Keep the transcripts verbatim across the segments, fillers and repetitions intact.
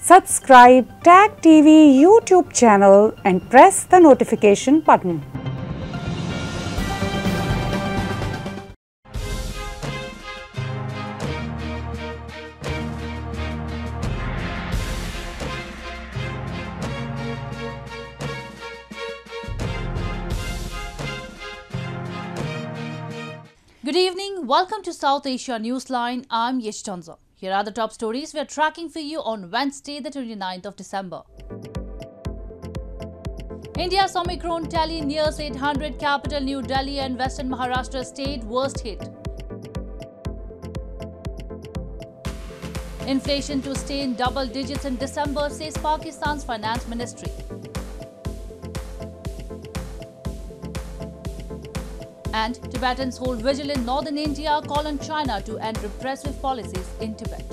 Subscribe Tag T V YouTube channel and press the notification button. Good evening. Welcome to South Asia Newsline. I'm Yesh Chandra. Here are the top stories we are tracking for you on Wednesday, the twenty-ninth of December. India's Omicron tally nears eight hundred. Capital New Delhi and Western Maharashtra state worst hit. Inflation to stay in double digits in December, says Pakistan's finance ministry. And Tibetans hold vigil in northern India, call on China to end repressive policies in Tibet.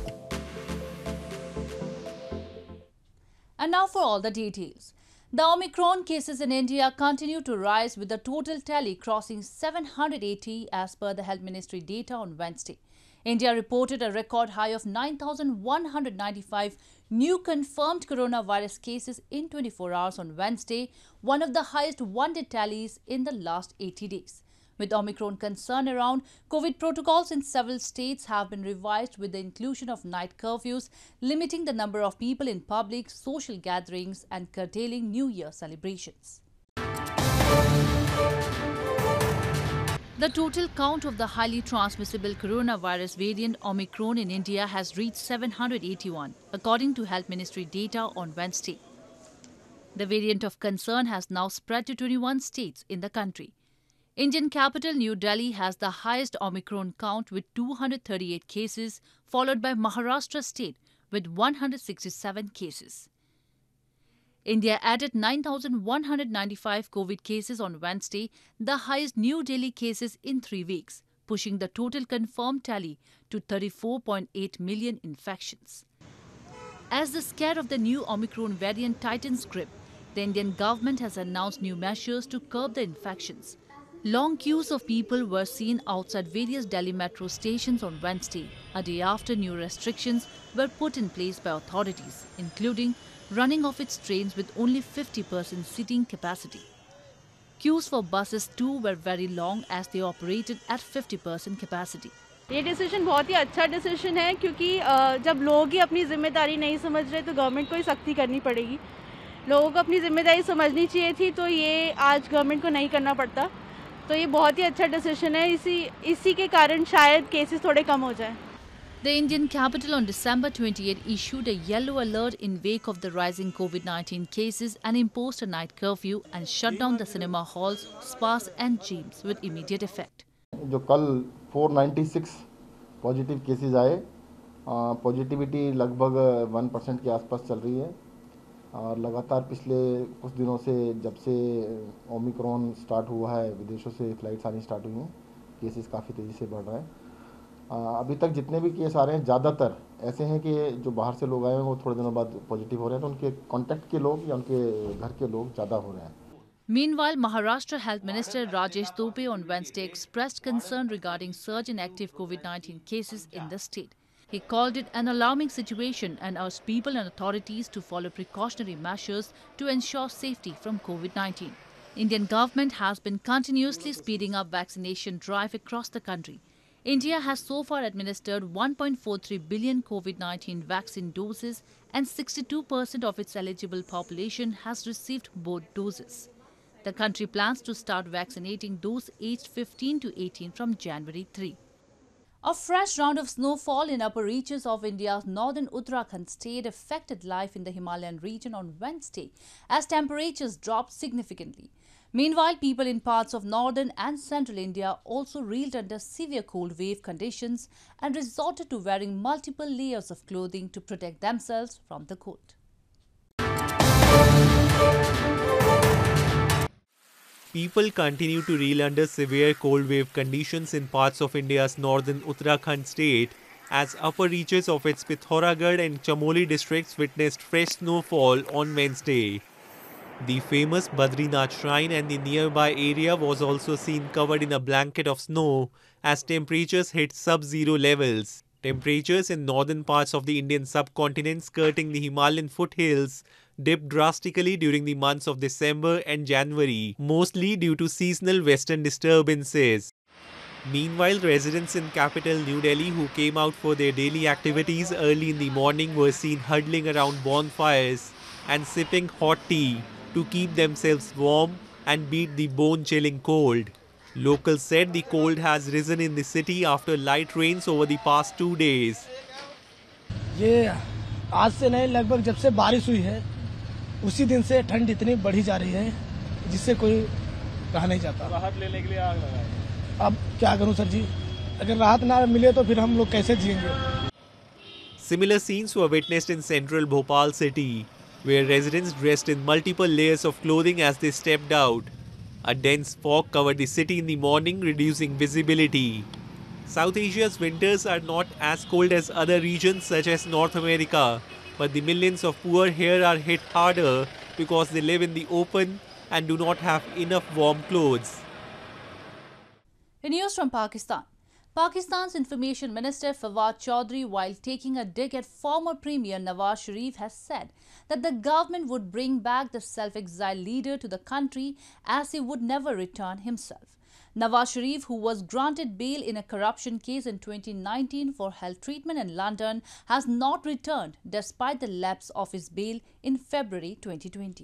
And now for all the details. The Omicron cases in India continue to rise, with the total tally crossing seven hundred eighty as per the Health Ministry data on Wednesday. India reported a record high of nine thousand one hundred ninety-five new confirmed coronavirus cases in twenty-four hours on Wednesday, one of the highest one-day tallies in the last eighty days. With Omicron concern around, COVID protocols in several states have been revised with the inclusion of night curfews, limiting the number of people in public, social gatherings and curtailing New Year celebrations. The total count of the highly transmissible coronavirus variant Omicron in India has reached seven hundred eighty-one, according to Health Ministry data on Wednesday. The variant of concern has now spread to twenty-one states in the country. Indian capital New Delhi has the highest Omicron count with two hundred thirty-eight cases, followed by Maharashtra state with one hundred sixty-seven cases. India added nine thousand one hundred ninety-five COVID cases on Wednesday, the highest New Delhi cases in three weeks, pushing the total confirmed tally to thirty-four point eight million infections. As the scare of the new Omicron variant tightens grip, the Indian government has announced new measures to curb the infections. Long queues of people were seen outside various Delhi metro stations on Wednesday, a day after new restrictions were put in place by authorities, including running of its trains with only fifty percent seating capacity. Queues for buses too were very long as they operated at fifty percent capacity. ये decision बहुत ही अच्छा decision है, क्योंकि जब लोग ही अपनी जिम्मेदारी नहीं समझ रहे तो गवर्नमेंट को ही सख्ती करनी पड़ेगी. लोगों को अपनी जिम्मेदारी समझनी चाहिए थी, तो ये आज गवर्नमेंट को नहीं करना पड़ता. तो ये बहुत ही अच्छा डिसीजन है. इसी इसी के कारण शायद केसेस थोड़े कम हो जाए. The Indian capital on December twenty-eighth issued a yellow alert in wake of the rising COVID nineteen cases and imposed a night curfew and shut down the cinema halls, spas and gyms with immediate effect. जो कल चार सौ छियानवे positive cases आए, positivity लगभग one percent के आसपास चल रही है और लगातार पिछले कुछ दिनों से जब से ओमिक्रॉन स्टार्ट हुआ है, विदेशों से फ्लाइट्स आनी स्टार्ट हुई हैं, केसेस काफ़ी तेज़ी से बढ़ रहे हैं. अभी तक जितने भी केस आ रहे हैं ज़्यादातर ऐसे हैं कि जो बाहर से लोग आए हैं वो थोड़े दिनों बाद पॉजिटिव हो रहे हैं, तो उनके कॉन्टैक्ट के लोग या उनके घर के लोग ज़्यादा हो रहे हैं. Meanwhile, Maharashtra Health Minister Rajesh Tope on Wednesday expressed concern regarding surge in active COVID nineteen cases in the state. He called it an alarming situation and urged people and authorities to follow precautionary measures to ensure safety from COVID nineteen. Indian government has been continuously speeding up vaccination drive across the country. India has so far administered one point four three billion COVID nineteen vaccine doses and sixty-two percent of its eligible population has received both doses. The country plans to start vaccinating those aged fifteen to eighteen from January third. A fresh round of snowfall in upper reaches of India's northern Uttarakhand state affected life in the Himalayan region on Wednesday as temperatures dropped significantly. Meanwhile, people in parts of northern and central India also reeled under severe cold wave conditions and resorted to wearing multiple layers of clothing to protect themselves from the cold. People continue to reel under severe cold wave conditions in parts of India's northern Uttarakhand state as upper reaches of its Pithoragarh and Chamoli districts witnessed fresh snowfall on Wednesday. The famous Badrinath shrine and the nearby area was also seen covered in a blanket of snow as temperatures hit sub-zero levels. Temperatures in northern parts of the Indian subcontinent skirting the Himalayan foothills dipped drastically during the months of December and January, mostly due to seasonal western disturbances. Meanwhile, residents in capital New Delhi who came out for their daily activities early in the morning were seen huddling around bonfires and sipping hot tea to keep themselves warm and beat the bone-chilling cold. Locals said the cold has risen in the city after light rains over the past two days. ये आज से नहीं, लगभग जब से बारिश हुई है उसी दिन से ठंड इतनी बढ़ी जा रही है जिससे कोई रह नहीं जाता। राहत लेने के लिए आग लगाए। अब क्या करूं सर जी, अगर राहत ना मिले तो फिर हम लोग कैसे जिएंगे। Similar scenes were witnessed in central Bhopal city, where residents dressed in multiple layers of clothing as they stepped out. A dense fog covered the city in the morning, reducing visibility. South Asia's winters are not as cold as other regions such as North America, but the millions of poor here are hit harder because they live in the open and do not have enough warm clothes. In news from Pakistan, Pakistan's Information Minister Fawad Chaudhry, while taking a dig at former Premier Nawaz Sharif, has said that the government would bring back the self-exiled leader to the country as he would never return himself. Nawaz Sharif, who was granted bail in a corruption case in twenty nineteen for health treatment in London, has not returned despite the lapse of his bail in February twenty twenty.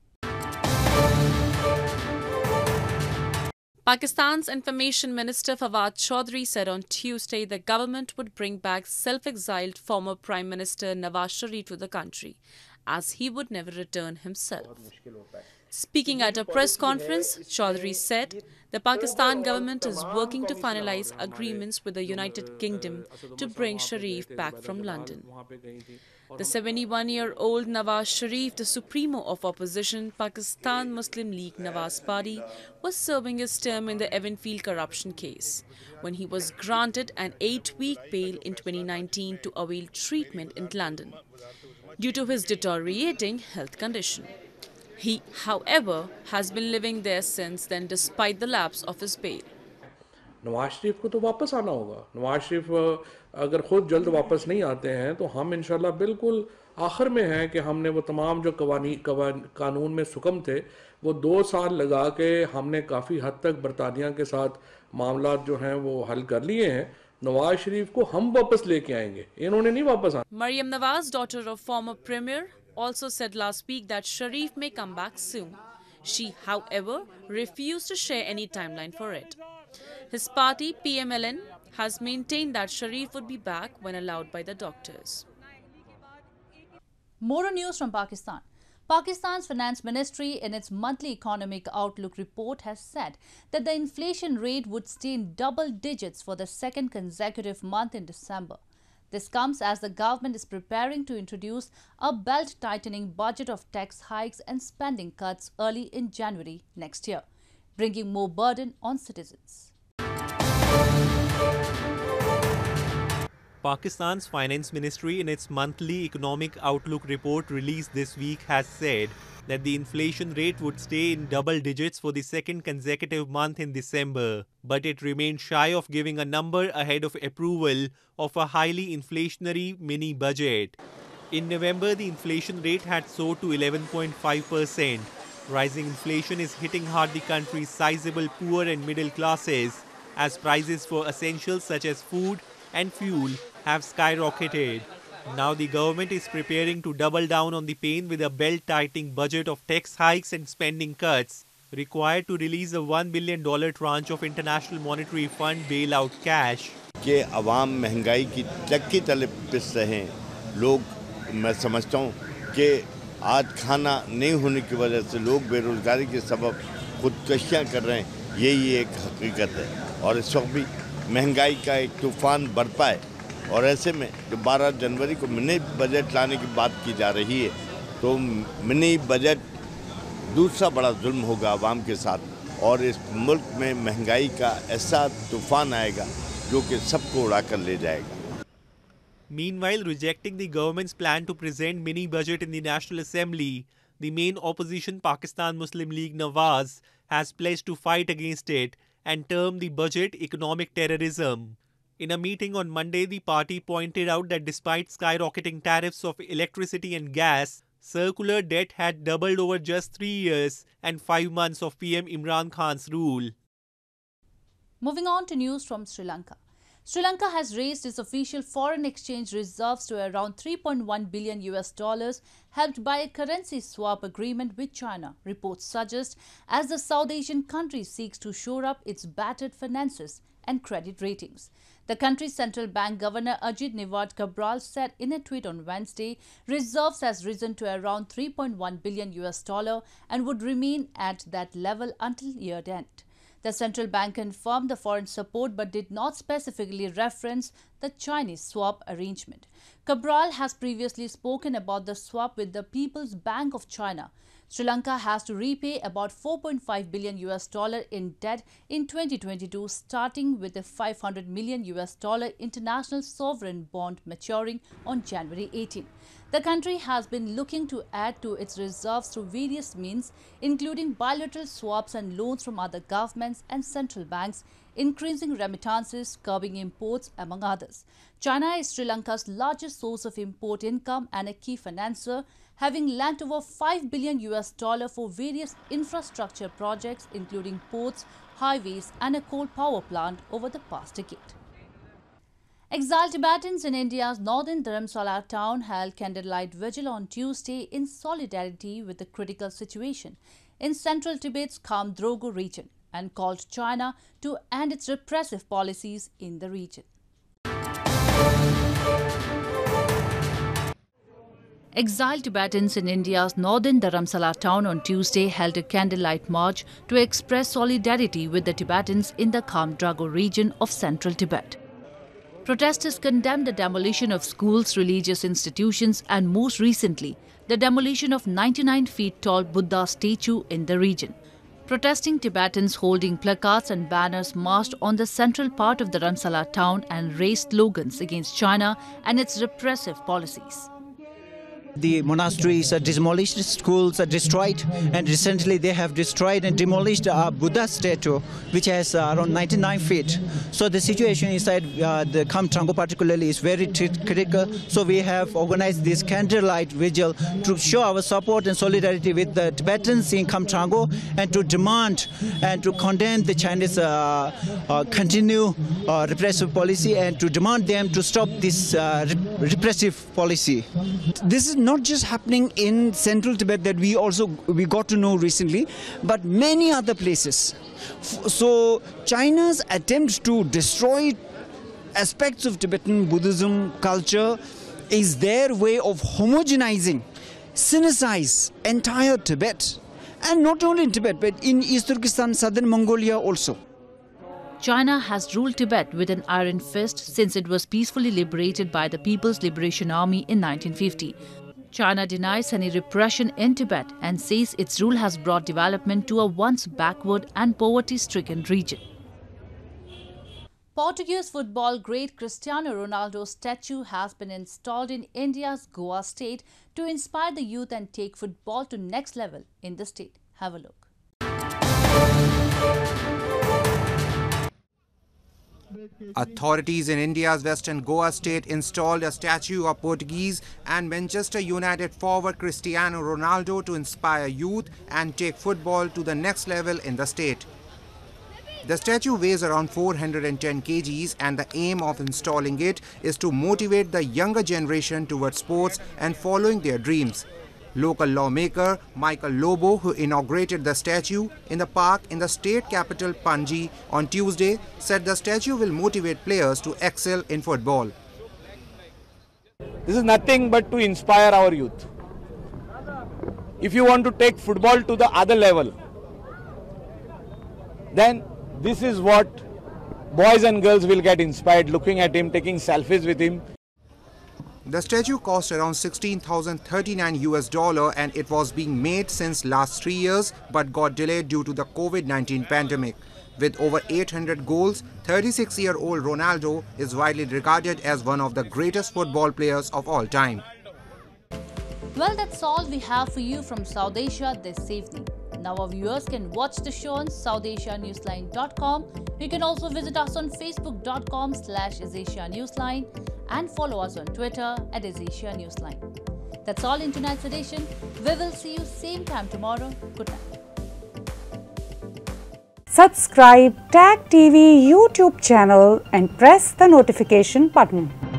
Pakistan's Information Minister Fawad Chaudhry said on Tuesday the government would bring back self-exiled former Prime Minister Nawaz Sharif to the country, as he would never return himself. Speaking at a press conference, Chaudhry said the Pakistan government is working to finalize agreements with the United Kingdom to bring Sharif back from London. The seventy-one-year-old Nawaz Sharif, the supremo of opposition Pakistan Muslim League Nawaz Party, was serving his term in the Evenfield corruption case when he was granted an eight-week bail in twenty nineteen to avail treatment in London due to his deteriorating health condition. He, however, has been living there since then despite the lapse of his bail. Nawaz Sharif को तो वापस आना होगा। नवाज शरीफ अगर खुद जल्द वापस नहीं आते हैं तो हम इंशाल्लाह बिल्कुल आखिर में हैं कि हमने वो तमाम जो कवानी कानून में सुकम थे वो दो साल लगा के हमने काफ़ी हद तक बरतानिया के साथ मामला जो हैं वो हल कर लिए हैं। नवाज शरीफ को हम वापस लेके आएंगे, इन्होंने नहीं वापस आना। Maryam Nawaz, daughter of former Premier, also said last week that Sharif may come back soon. She, however, refused to share any timeline for it. His party, P M L N, has maintained that Sharif would be back when allowed by the doctors. More news from Pakistan. Pakistan's Finance Ministry, in its monthly economic outlook report, has said that the inflation rate would stay in double digits for the second consecutive month in December. This comes as the government is preparing to introduce a belt-tightening budget of tax hikes and spending cuts early in January next year, bringing more burden on citizens. Pakistan's Finance Ministry, in its monthly Economic Outlook report released this week, has said that the inflation rate would stay in double digits for the second consecutive month in December, but it remained shy of giving a number ahead of approval of a highly inflationary mini-budget. In November, the inflation rate had soared to eleven point five percent. Rising inflation is hitting hard the country's sizable poor and middle classes, as prices for essentials such as food and fuel have skyrocketed. Now the government is preparing to double down on the pain with a belt-tightening budget of tax hikes and spending cuts required to release a one billion dollars tranche of International Monetary Fund bailout cash. कि अवाम महंगाई की चक्की तले पिस रहे हैं, लोग मैं समझता हूँ कि आज खाना नहीं होने की वजह से लोग बेरोजगारी के सबब खुदकशियाँ कर रहे हैं, यही एक हकीकत है। और इस वक्त भी महंगाई का एक तूफान बरपा है और ऐसे में जो बारह जनवरी को मिनी बजट लाने की बात की जा रही है तो मिनी बजट दूसरा बड़ा जुल्म होगा आवाम के साथ और इस मुल्क में महंगाई का ऐसा तूफान आएगा जो कि सबको उड़ा कर ले जाएगा। Meanwhile, rejecting the government's plan to present mini budget in the National Assembly, the main opposition Pakistan Muslim League Nawaz has pledged to fight against it and term the budget economic terrorism. In a meeting on Monday, the party pointed out that despite skyrocketing tariffs of electricity and gas, circular debt had doubled over just three years and five months of P M Imran Khan's rule. Moving on to news from Sri Lanka. Sri Lanka has raised its official foreign exchange reserves to around three point one billion U S dollars, helped by a currency swap agreement with China, reports suggest, as the South Asian country seeks to shore up its battered finances and credit ratings. The country's central bank governor Ajit Nivard Cabral said in a tweet on Wednesday, reserves has risen to around three point one billion U S dollar and would remain at that level until year end. The central bank confirmed the foreign support but did not specifically reference the Chinese swap arrangement. Cabral has previously spoken about the swap with the People's Bank of China. Sri Lanka has to repay about four point five billion U S dollar in debt in twenty twenty-two, starting with a five hundred million U S dollar international sovereign bond maturing on January eighteenth. The country has been looking to add to its reserves through various means, including bilateral swaps and loans from other governments and central banks, increasing remittances, curbing imports, among others. China is Sri Lanka's largest source of import income and a key financier, having lent over five billion U S dollar for various infrastructure projects, including ports, highways, and a coal power plant over the past decade. Exiled Tibetans in India's northern Dharamsala town held candlelight vigil on Tuesday in solidarity with the critical situation in central Tibet's Kham Drogo region and called China to end its repressive policies in the region. Exiled Tibetans in India's northern Dharamsala town on Tuesday held a candlelight march to express solidarity with the Tibetans in the Kham Drogo region of central Tibet. Protesters condemned the demolition of schools, religious institutions, and most recently, the demolition of ninety-nine feet tall Buddha statue in the region. Protesting Tibetans holding placards and banners marched on the central part of the Dharamsala town and raised slogans against China and its repressive policies. The monasteries are demolished, schools are destroyed, and recently they have destroyed and demolished a Buddha statue which has uh, around ninety-nine feet. So the situation inside uh, the Kham Drogo particularly is very critical. So we have organized this candlelight vigil to show our support and solidarity with the Tibetans in Kham Drogo and to demand and to condemn the Chinese uh, uh, continue uh, repressive policy and to demand them to stop this uh, rep repressive policy. This is not just happening in central Tibet that we also we got to know recently, but many other places. So China's attempt to destroy aspects of Tibetan Buddhism culture is their way of homogenizing, sinicize entire Tibet, and not only in Tibet but in East Turkestan, southern Mongolia also. China has ruled Tibet with an iron fist since it was peacefully liberated by the People's Liberation Army in nineteen fifty. China denies any repression in Tibet and says its rule has brought development to a once backward and poverty-stricken region. Portuguese football great Cristiano Ronaldo's statue has been installed in India's Goa state to inspire the youth and take football to next level in the state. Have a look. Authorities in India's western Goa state installed a statue of Portuguese and Manchester United forward Cristiano Ronaldo to inspire youth and take football to the next level in the state. The statue weighs around four hundred ten kilograms and the aim of installing it is to motivate the younger generation towards sports and following their dreams. Local lawmaker Michael Lobo, who inaugurated the statue in the park in the state capital Panji on Tuesday, said the statue will motivate players to excel in football. This is nothing but to inspire our youth. If you want to take football to the other level, then this is what boys and girls will get inspired looking at him, taking selfies with him. The statue cost around sixteen thousand thirty-nine U S dollar and it was being made since last three years but got delayed due to the COVID nineteen pandemic. With over eight hundred goals, thirty-six-year-old Ronaldo is widely regarded as one of the greatest football players of all time. Well, that's all we have for you from South Asia this evening. Now our viewers can watch the show on south asia newsline dot com. You can also visit us on facebook dot com slash isasianewsline and follow us on Twitter at isasianewsline. That's all in tonight's edition. We will see you same time tomorrow. Good night. Subscribe Tag T V YouTube channel and press the notification button.